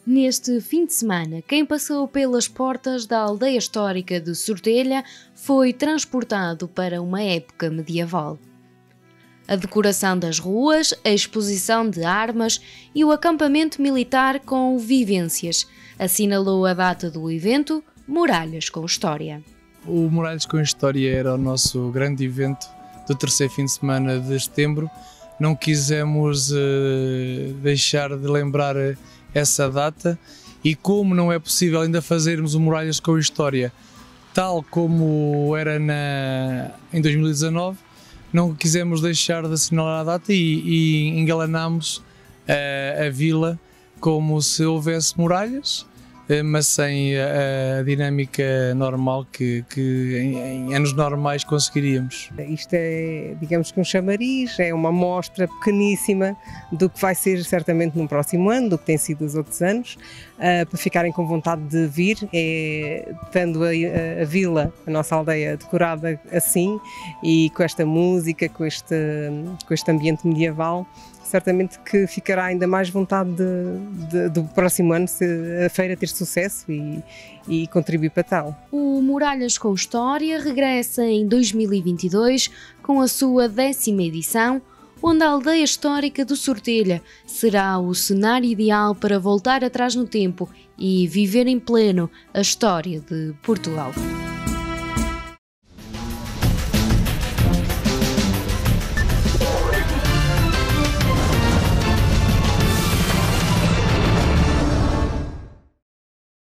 Neste fim de semana, quem passou pelas portas da aldeia histórica de Sortelha foi transportado para uma época medieval. A decoração das ruas, a exposição de armas e o acampamento militar com vivências assinalou a data do evento Muralhas com História. O Muralhas com História era o nosso grande evento do terceiro fim de semana de setembro. Não quisemos deixar de lembrar essa data, e como não é possível ainda fazermos o Muralhas com História tal como era em 2019, não quisemos deixar de assinalar a data e engalanámos a vila como se houvesse muralhas, mas sem a dinâmica normal que em anos normais conseguiríamos. Isto é, digamos que um chamariz, é uma amostra pequeníssima do que vai ser certamente no próximo ano, do que tem sido os outros anos, para ficarem com vontade de vir, tendo a vila, a nossa aldeia decorada assim e com esta música, com este ambiente medieval. Certamente que ficará ainda mais vontade do próximo ano se a feira ter sucesso e contribuir para tal. O Muralhas com História regressa em 2022 com a sua 10ª edição, onde a aldeia histórica de Sortelha será o cenário ideal para voltar atrás no tempo e viver em pleno a história de Portugal.